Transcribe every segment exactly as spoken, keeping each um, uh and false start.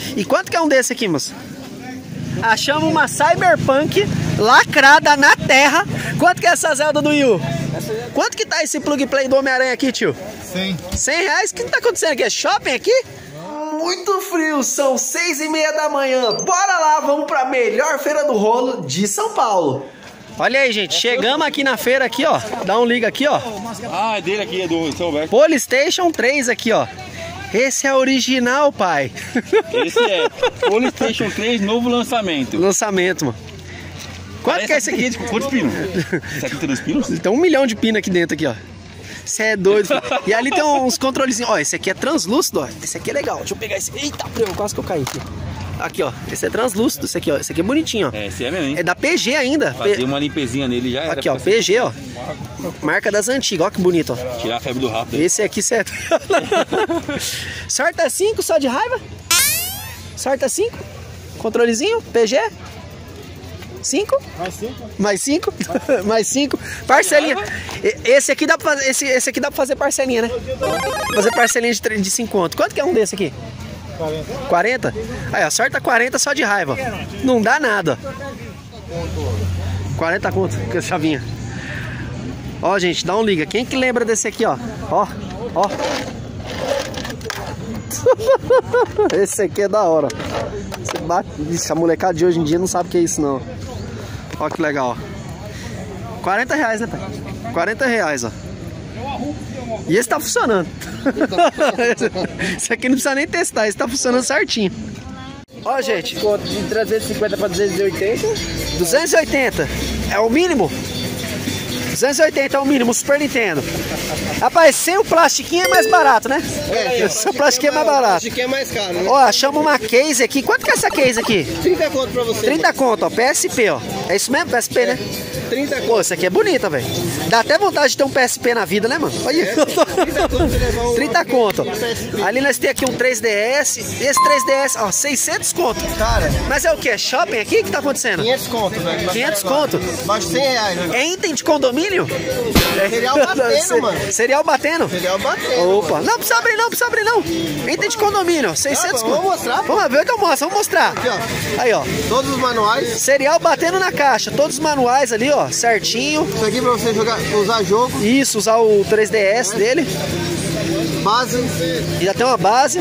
E quanto que é um desse aqui, moço? Achamos uma Cyberpunk lacrada na terra. Quanto que é essa Zelda do Wii U? Quanto que tá esse plug play do Homem-Aranha aqui, tio? cem. cem reais? O que tá acontecendo aqui? É shopping aqui? Muito frio, são seis e meia da manhã. Bora lá, vamos pra melhor feira do rolo de São Paulo. Olha aí, gente, chegamos aqui na feira aqui, ó. Dá um liga aqui, ó. Ah, é dele aqui, é do seu Roberto. PlayStation três aqui, ó. Esse é original, pai. Esse é PlayStation três, novo lançamento. Lançamento, mano. Quanto que é esse aqui? Quantos pinos? setenta e dois pinos? Tem um milhão de pino aqui dentro, aqui, ó. Você é doido. E ali tem uns controlezinhos. Ó, esse aqui é translúcido, ó. Esse aqui é legal. Deixa eu pegar esse. Eita, preu, quase que eu caí aqui. Aqui, ó. Esse é translúcido, esse aqui, ó. Esse aqui é bonitinho, ó. É, esse é mesmo, hein? É da P G ainda. Fazer P... uma limpezinha nele já era. Aqui, ó, P G, ó. Marca das antigas, ó que bonito, ó. Tirar a febre do rato. Esse aqui, certo. Sorta cinco só de raiva? Sorta cinco? Controlezinho? P G? cinco? Mais cinco? Mais cinco? Mais cinco? Parcelinha. Esse aqui dá pra fazer, esse, esse aqui dá pra fazer parcelinha, né? Fazer parcelinha de, de cinco conto. Quanto que é um desse aqui? quarenta. quarenta? Aí, ó, sorta quarenta só de raiva. Não dá nada. quarenta conto com essa chavinha. Ó, gente, dá um liga. Quem que lembra desse aqui, ó? Ó, ó. Esse aqui é da hora. Você bate... Ixi, a molecada de hoje em dia não sabe o que é isso, não. Ó que legal, ó. quarenta reais, né, pai? quarenta reais, ó. E esse tá funcionando. Esse aqui não precisa nem testar, esse tá funcionando certinho. Ó, gente. De trezentos e cinquenta para duzentos e oitenta. duzentos e oitenta é o mínimo? duzentos e oitenta é o mínimo, Super Nintendo. Rapaz, sem o plastiquinho é mais barato, né? É, o plastiquinho é mais barato. O plastiquinho é mais caro, né? Ó, achamos uma case aqui. Quanto que é essa case aqui? trinta conto pra você. trinta conto, ó. P S P, ó. É isso mesmo? P S P, né? trinta conto. Pô, isso aqui é bonita, velho. Dá até vontade de ter um P S P na vida, né, mano? Olha. É, trinta conto você levar um... trinta conto. Ali nós temos aqui um três D S. Esse três D S, ó, seiscentos conto. Cara. Mas é o que? É shopping aqui? O que tá acontecendo? quinhentos conto, velho. quinhentos conto? Mais cem reais, né? É item de condomínio? Serial batendo, mano. Serial batendo? Serial batendo. Opa, mano. não precisa abrir não, precisa abrir não. Item de condomínio, seiscentos vamos conto. mostrar, pô. Vamos ver, então mostra, vamos mostrar. Aqui, ó. Aí, ó. Todos os manuais. Serial batendo na caixa, todos os manuais ali, ó, certinho. Isso aqui pra você jogar, usar jogo. Isso, usar o três D S dele. Base. E já tem uma base.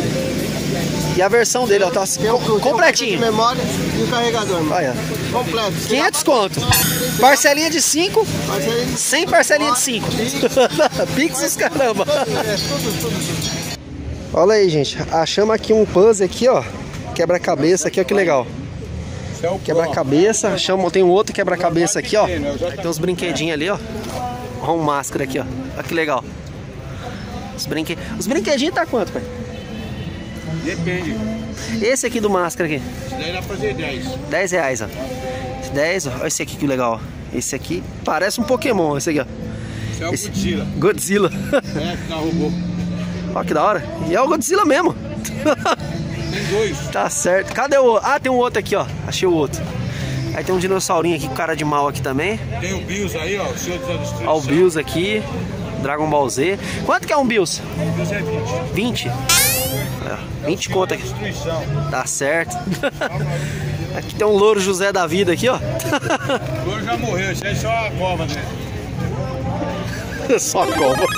E a versão dele, ó, tá Tem o, com, completinho. Tem o memória e o carregador, mano. Olha. Completo. quinhentos conto. Parcelinha de cinco. Parcelinha de... Sem parcelinha de cinco. Pixels, caramba. É, tudo, tudo. Olha aí, gente. Achamos aqui um puzzle aqui, ó. Quebra-cabeça aqui, ó, que legal. Quebra-cabeça. Achamos, tem um outro quebra-cabeça aqui, ó. Aí tem uns brinquedinhos ali, ó. Ó, um máscara aqui, ó. Olha que legal. Os, brinque... Os brinquedinhos tá quanto, pai? Depende. Esse aqui do máscara aqui. Esse daí dá pra fazer dez. dez reais, ó. dez, ó. Olha esse aqui que legal, ó. Esse aqui parece um Pokémon, esse aqui, ó. Esse é o Esse... Godzilla. Godzilla. É, que dá robô. Ó, que da hora. E é o Godzilla mesmo. Tem dois. Tá certo. Cadê o outro? Ah, tem um outro aqui, ó. Achei o outro. Aí tem um dinossaurinho aqui com cara de mal aqui também. Tem o Bills aí, ó. O Senhor da Destruição. Ó, o Bills aqui. Dragon Ball Z. Quanto que é um Bills? O Bills é vinte. vinte? É, vinte conto aqui. Destruição. Tá certo. Aqui tem um louro José da vida aqui, ó. O louro já morreu. Isso aí é só a cova, né? Só cova.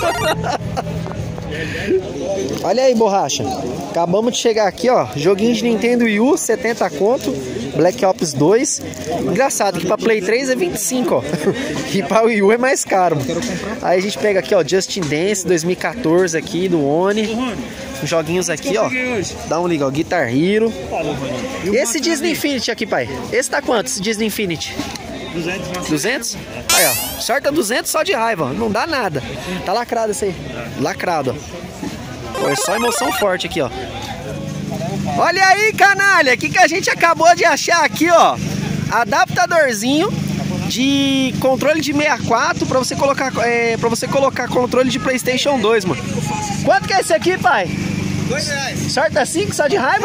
Olha aí, borracha. Acabamos de chegar aqui, ó. Joguinho de Nintendo Wii U, setenta conto. Black Ops dois. Engraçado que pra Play três é vinte e cinco, ó. E pra Wii U é mais caro. Aí a gente pega aqui, ó, Justin Dance dois mil e quatorze aqui do Oni. Joguinhos aqui, ó. Dá um liga, ó. Guitar Hero. E esse Disney Infinity aqui, pai? Esse tá quanto, esse Disney Infinity? duzentos? Aí, ó. Sorta duzentos só de raiva, ó. Não dá nada. Tá lacrado esse aí. Lacrado, ó. Pô, é só emoção forte aqui, ó. Olha aí, canalha. O que, que a gente acabou de achar aqui, ó? Adaptadorzinho de controle de sessenta e quatro pra você colocar, é, pra você colocar controle de PlayStation dois, mano. Quanto que é esse aqui, pai? Dois reais. Sorta cinco só de raiva?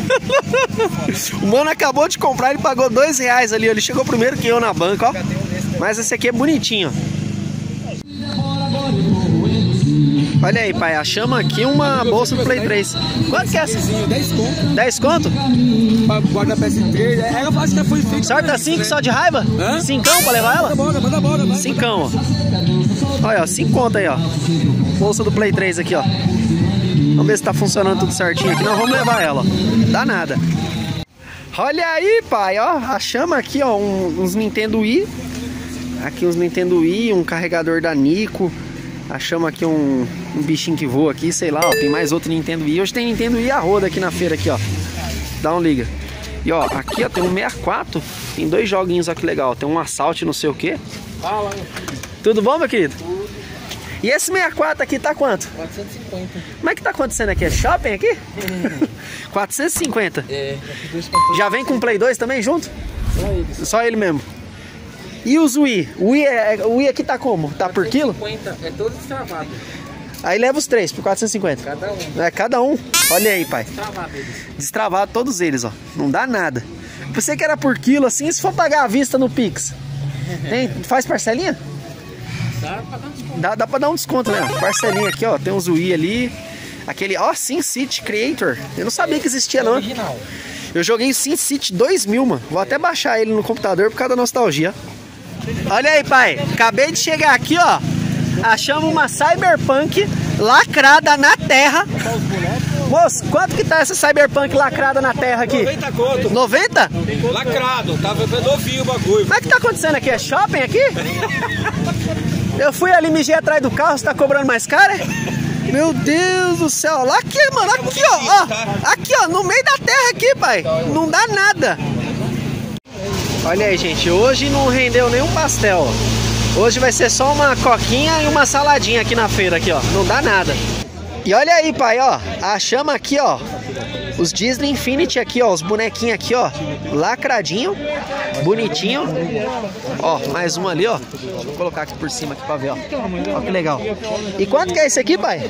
O mano acabou de comprar, ele pagou dois reais ali. Ele chegou primeiro que eu na banca, ó. Mas esse aqui é bonitinho. Olha aí, pai, achamos aqui uma bolsa do Play três. Quanto que é essa? dez conto. dez conto? Guarda P S três. É, eu acho que foi feito. Sorta cinco só de raiva? Hã? Cincão pra levar ela? Manda bora, manda bora. Vai. Cincão, ó. Olha, ó, cinco conto aí, ó. Bolsa do Play três aqui, ó. Vamos ver se tá funcionando tudo certinho aqui. Não, vamos levar ela, ó. Dá nada. Olha aí, pai, ó. Achamos aqui, ó, um, uns Nintendo Wii. Aqui uns Nintendo Wii, um carregador da Nico. Achamos aqui um, um bichinho que voa aqui, sei lá, ó. Tem mais outro Nintendo Wii. Hoje tem Nintendo Wii a roda aqui na feira, aqui, ó. Dá um liga. E ó, aqui ó, tem um sessenta e quatro. Tem dois joguinhos, ó, que legal. Tem um Assault, não sei o que. Fala. Tudo bom, meu querido? E esse sessenta e quatro aqui tá quanto? quatrocentos e cinquenta. Como é que tá acontecendo aqui? É shopping aqui? quatrocentos e cinquenta. É. Já vem com o Play dois também junto? Só ele. Só ele mesmo. E os Wii? O Wii, é, o Wii aqui tá como? Tá por quilo? cinquenta. É todo destravado. Aí leva os três por quatrocentos e cinquenta. Cada um. É, cada um. Olha aí, pai. Destravado eles. Destravado todos eles, ó. Não dá nada. Pensei que era por quilo assim, se for pagar à vista no Pix. Tem, faz parcelinha? Dá pra dar um desconto. Dá, dá pra dar um desconto, né? Parcelinha aqui, ó. Tem uns Wii ali. Aquele, ó, SimCity Creator. Eu não sabia que existia, não. Original. Eu joguei o SimCity dois mil, mano. Vou até baixar ele no computador por causa da nostalgia. Olha aí, pai. Acabei de chegar aqui, ó. Achamos uma Cyberpunk lacrada na terra. Moço, quanto que tá essa Cyberpunk lacrada na terra aqui? noventa conto. noventa? Lacrado. Tava novinho o bagulho. Como é que tá acontecendo aqui? É shopping aqui? Eu fui ali, mijei atrás do carro, você tá cobrando mais caro? É? Meu Deus do céu. Lá aqui, mano. Aqui, ó, ó. Aqui, ó. No meio da terra aqui, pai. Não dá nada. Olha aí, gente. Hoje não rendeu nenhum pastel, ó. Hoje vai ser só uma coquinha e uma saladinha aqui na feira, aqui, ó. Não dá nada. E olha aí, pai, ó. Achamos aqui, ó. Os Disney Infinity aqui, ó. Os bonequinhos aqui, ó. Lacradinho. Bonitinho. Ó, mais um ali, ó. Deixa eu colocar aqui por cima aqui pra ver, ó. Ó que legal. E quanto que é esse aqui, pai?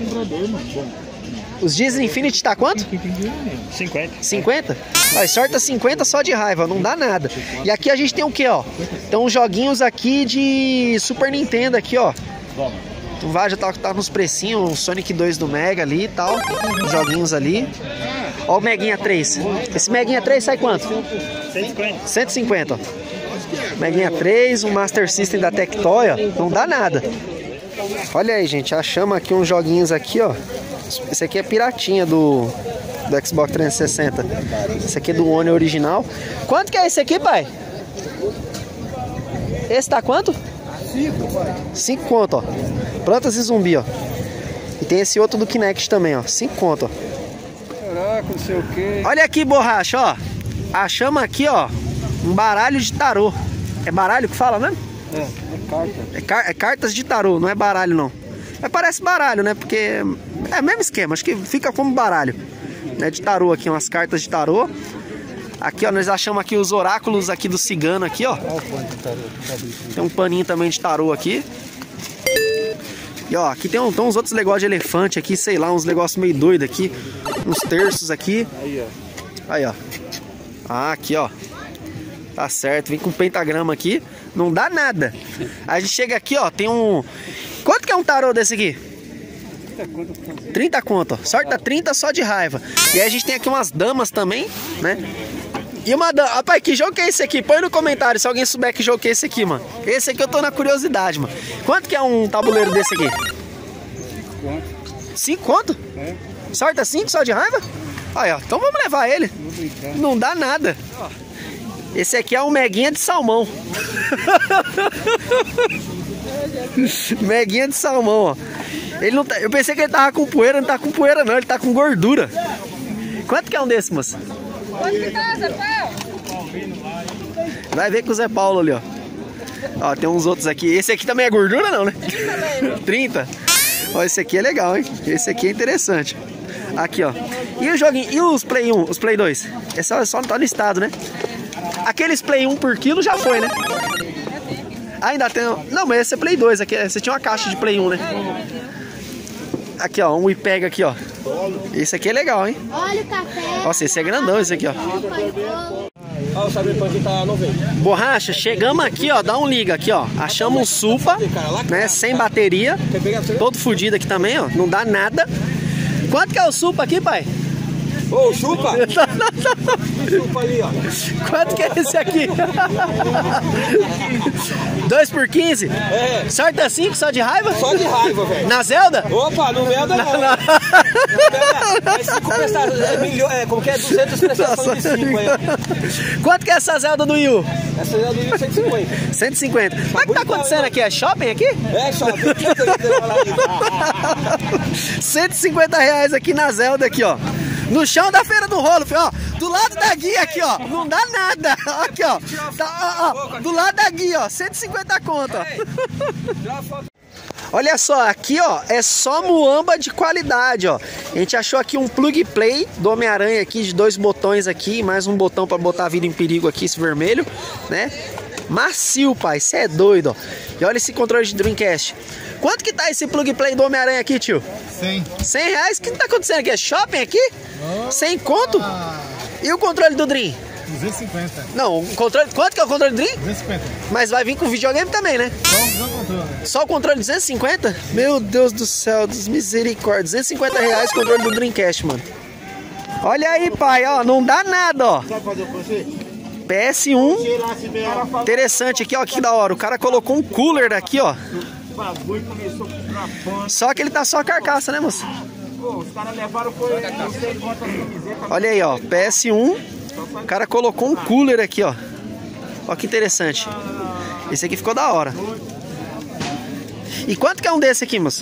Os Disney Infinity tá quanto? cinquenta. cinquenta? Vai, sorta cinquenta só de raiva, não dá nada. E aqui a gente tem o que, ó? Tem uns joguinhos aqui de Super Nintendo aqui, ó. Tu vai, já tá, tá nos precinhos, o Sonic dois do Mega ali e tal. Os joguinhos ali. Ó o Meguinha três. Esse Meguinha três sai quanto? cento e cinquenta. cento e cinquenta, ó. Meguinha três, um Master System da Tectoy, ó. Não dá nada. Olha aí, gente, achamos aqui uns joguinhos aqui, ó. Esse aqui é piratinha do, do Xbox trezentos e sessenta. Esse aqui é do One original. Quanto que é esse aqui, pai? Esse tá quanto? Cinco, pai. Cinco conto, ó. Plantas e zumbi, ó. E tem esse outro do Kinect também, ó. Cinco conto, ó. Caraca, não sei o que. Olha aqui, borracha, ó. Achamos aqui, ó, um baralho de tarô. É baralho que fala mesmo? É, é carta. É, car é cartas de tarô, não é baralho, não. É, parece baralho, né? Porque é o mesmo esquema, acho que fica como baralho, né? De tarô aqui, umas cartas de tarô. Aqui, ó, nós achamos aqui os oráculos aqui do cigano aqui, ó. Tem um paninho também de tarô aqui. E ó, aqui tem, um, tem uns outros negócios de elefante aqui, sei lá, uns negócios meio doidos aqui. Uns terços aqui. Aí, ó. Aí, ó. Ah, aqui, ó. Tá certo, vem com pentagrama aqui. Não dá nada. Aí a gente chega aqui, ó, tem um... Quanto que é um tarô desse aqui? trinta conto, ó. Sorta trinta só de raiva. E aí a gente tem aqui umas damas também, né? E uma dama... Rapaz, que jogo que é esse aqui? Põe no comentário se alguém souber que jogo que é esse aqui, mano. Esse aqui eu tô na curiosidade, mano. Quanto que é um tabuleiro desse aqui? cinco conto? É. Sorta cinco só de raiva? Aí, ó. Então vamos levar ele. Não dá nada. Esse aqui é um Meguinha de salmão. Meguinha de salmão, ó. Ele não tá... Eu pensei que ele tava com poeira, não tá com poeira não, ele tá com gordura. Quanto que é um desse, moça? Quanto que tá, Zé Paulo? Vai ver com o Zé Paulo ali, ó. Ó, tem uns outros aqui. Esse aqui também é gordura não, né? trinta. Ó, esse aqui é legal, hein? Esse aqui é interessante. Aqui, ó. E o joguinho? E os Play um, os Play dois? É só, só não tá listado, né? Aqueles Play um por quilo já foi, né? Ainda tem... Não, mas esse é Play dois aqui. Você tinha uma caixa de Play um, né? Aqui, ó. Um iPega aqui, ó. Esse aqui é legal, hein? Olha o café. Nossa, esse é grandão, esse aqui, ó. o Cyberpunk que tá noventa. Borracha, chegamos aqui, ó, dá um liga aqui, ó. Achamos um Supra, né, sem bateria, todo fudido aqui também, ó, não dá nada. Quanto que é o Supra aqui, pai? Ô, chupa! Chupa ali, ó. Quanto que é esse aqui? dois por quinze? É. Sorte cinco, só de raiva? Só de raiva, velho. Na Zelda? Opa, no Zelda não. Não, não. É cinco prestações, é milhões, é, como que é? duzentas prestações de cinco aí. Quanto que é essa Zelda do Wii U? Essa Zelda do Wii U cento e cinquenta. cento e cinquenta. Mas o que tá acontecendo aqui? É shopping aqui? É, shopping. cento e cinquenta reais aqui na Zelda aqui, ó. No chão da Feira do Rolo, filho, ó. Do lado da guia aqui, ó. Não dá nada. Aqui, ó. Tá, ó, ó. Do lado da guia, ó. cento e cinquenta conto, ó. Olha só, aqui, ó, é só muamba de qualidade, ó. A gente achou aqui um plug play do Homem-Aranha aqui, de dois botões aqui, mais um botão pra botar a vida em perigo aqui, esse vermelho, né? Macio, pai, cê é doido, ó. E olha esse controle de Dreamcast. Quanto que tá esse plug play do Homem-Aranha aqui, tio? cem. cem reais? O que tá acontecendo aqui? É shopping aqui? Oh, cem conto? Ah, E o controle do Dream? duzentos e cinquenta. Não, o controle... Quanto que é o controle do Dream? duzentos e cinquenta. Mas vai vir com videogame também, né? Só um controle. Só o controle duzentos e cinquenta? Meu Deus do céu, dos misericórdia. duzentos e cinquenta reais o controle do Dreamcast, mano. Olha aí, pai, ó. Não dá nada, ó. Sabe fazer o você? P S um. Interessante aqui, ó. Que da hora. O cara colocou um cooler aqui, ó. O bagulho começou a comprar pano. Só que ele tá só a carcaça, né, moço? Pô, os caras levaram foi não sei quantas camisetas. Olha aí, ó. P S um. O cara colocou um cooler aqui, ó. Ó que interessante. Esse aqui ficou da hora. E quanto que é um desse aqui, moço?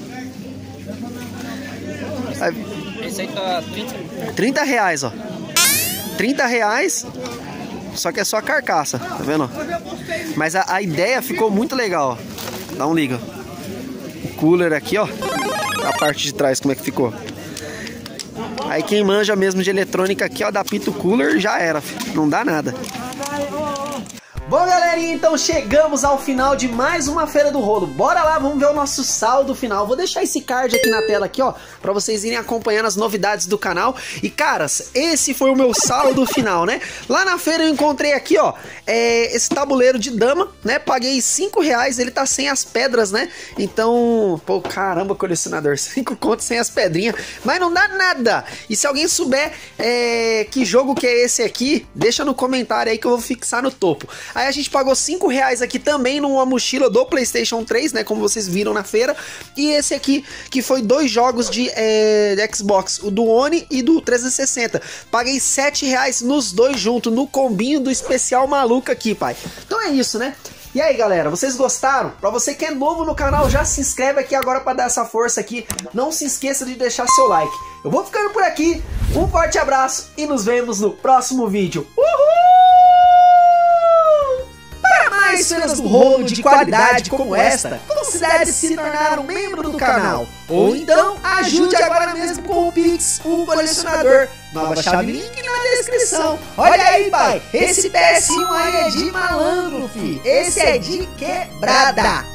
Esse aí tá trinta. trinta reais, ó. trinta reais. Só que é só a carcaça, tá vendo? Mas a, a ideia ficou muito legal, ó. Dá um liga. O cooler aqui, ó. A parte de trás, como é que ficou. Aí quem manja mesmo de eletrônica aqui, ó, da Pito Cooler, já era, filho. Não dá nada. Bom, galerinha, então chegamos ao final de mais uma Feira do Rolo. Bora lá, vamos ver o nosso saldo final. Vou deixar esse card aqui na tela aqui, ó, pra vocês irem acompanhando as novidades do canal. E, caras, esse foi o meu saldo final, né? Lá na feira eu encontrei aqui, ó, é, esse tabuleiro de dama, né? Paguei cinco reais, ele tá sem as pedras, né? Então, pô, caramba, colecionador, cinco contos sem as pedrinhas. Mas não dá nada. E se alguém souber é, que jogo que é esse aqui, deixa no comentário aí que eu vou fixar no topo. Aí a gente pagou cinco reais aqui também numa mochila do PlayStation três, né? Como vocês viram na feira. E esse aqui, que foi dois jogos de, é, de Xbox, o do One e do trezentos e sessenta. Paguei sete reais nos dois juntos, no combinho do especial maluco aqui, pai. Então é isso, né? E aí, galera, vocês gostaram? Pra você que é novo no canal, já se inscreve aqui agora pra dar essa força aqui. Não se esqueça de deixar seu like. Eu vou ficando por aqui. Um forte abraço e nos vemos no próximo vídeo. Uhul! Mais feiras do rolo de qualidade como esta, considere se tornar um membro do canal. Ou então, ajude agora mesmo com o Pix, o colecionador. Nova chave, link na descrição. Olha aí, pai, esse P S um aí é de malandro, fi. Esse é de quebrada.